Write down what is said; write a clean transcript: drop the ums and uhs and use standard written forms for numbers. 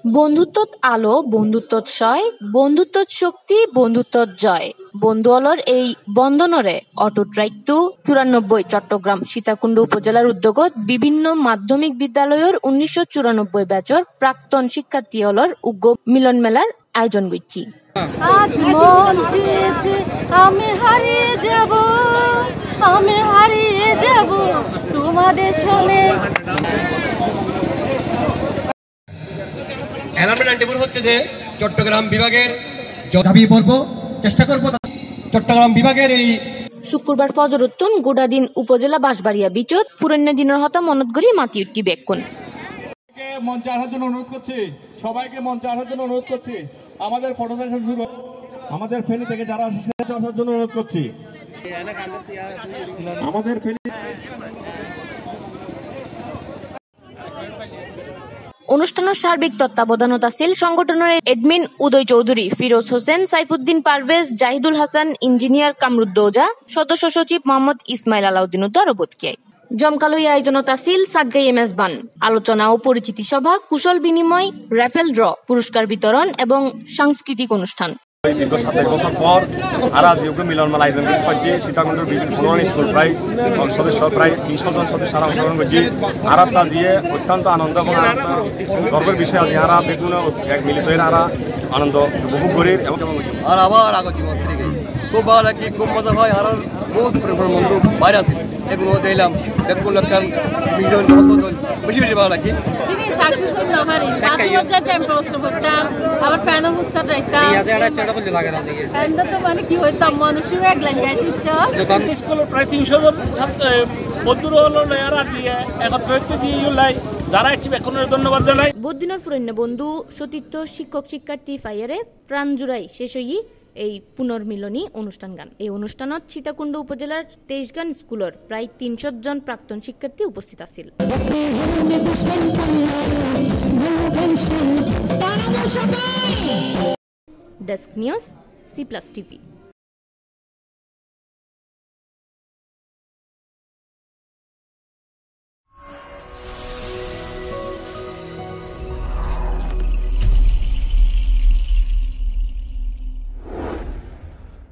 বন্ধুত্বত আলো, বন্ধুত্বত সয়, বন্ধুত্বত শক্তি, বন্ধুত্বত জয়। বন্ধুঅলর এই বন্ধনরে অটুট রাইত্যু 94 চট্টগ্রাম সীতাকুণ্ডু উপজেলার উদ্যোগত বিভিন্ন মাধ্যমিক বিদ্যালয়ের 1994 ব্যাচর প্রাক্তন শিক্ষার্থী অলর উগ্র মিলন মেলার আয়োজন করছি। আজ মন চেয়েছে আমি হারিয়ে যাব, আমি হারিয়ে যাব তোমাদের শোনে। হচ্ছে যে চট্টগ্রাম বিভাগের দাবি পর্ব চেষ্টা করব চট্টগ্রাম বিভাগের এই শুক্রবার ফজর উত্তুন গোডাদিন উপজেলা বাঁশবাড়িয়া বিচত পুরন্য দিনের হতা মনতগরি মাতি উঠকি বেক্ষণ মঞ্চে আসার জন্য অনুরোধ করছি, সবাইকে মঞ্চে আসার জন্য অনুরোধ করছি। আমাদের ফটো সেশন শুরু, আমাদের ফেনী থেকে যারা আসছে আসার জন্য অনুরোধ করছি। আমাদের ফেনী অনুষ্ঠানের সার্বিক তত্ত্বাবধানত আছিল সংগঠনের এডমিন উদয় চৌধুরী, ফিরোজ হোসেন, সাইফুদ্দিন পারভেজ, জাহিদুল হাসান, ইঞ্জিনিয়ার কামরুদ্দৌজা, সদস্য সচিব মোহাম্মদ ইসমাইল আলাউদ্দিন দরবতকিয়াই। জমকালই আয়োজনত আছিল সাতগাই মেজবান, আলোচনা ও পরিচিতি সভা, কুশল বিনিময়, র্যাফেল ড্র, পুরস্কার বিতরণ এবং সাংস্কৃতিক অনুষ্ঠান। দীর্ঘ 27 বছর পর আরা যোগ্য মিলন মেলা আয়োজন করছি। সীতাকুণ্ডুর বিভিন্ন স্কুল প্রায় সদস্য প্রায় 300 জন সদস্য অংশগ্রহণ করছি। আরা তা দিয়ে অত্যন্ত আনন্দ এবং গর্বের বিষয় আছে। আরা বিভিন্ন এক মিলিত হয়ে আরা আনন্দ উপভোগ করি এবং আর আবার আগত জীবন থেকে খুব ভালো লাগে, খুব মজা হয়। আর বহুত বন্ধু বাইরে আছে এগুলো দিলাম দেখুন লক্ষণ বেশি বেশি ভালো লাগে। চিনি সাকসেস হল না পারি পাঁচবার যা টেম্পো করতাম, আবার ফ্যান হুসার রাখতাম। ফ্যান তো মানে কি হইতাম মানুষও এক লাইন গাইতে ইচ্ছা। স্কুলের প্রায় 300 জন ছাত্র বন্ধুরা হলো আর একত্র হইতে লাই যারা একটি বেক্ষণের ধন্যবাদ জানাই। বদিনের পুরন্য বন্ধু সতীর্থ শিক্ষক শিক্ষার্থী ফাইয়ারে প্রাণ জুড়াই শেষ হই এই পুনর্মিলনী অনুষ্ঠান গান। এই অনুষ্ঠানত সীতাকুণ্ড উপজেলার 23 গান স্কুলের প্রায় 300 জন প্রাক্তন শিক্ষার্থী উপস্থিত আছিল। Desk news, Cplustv।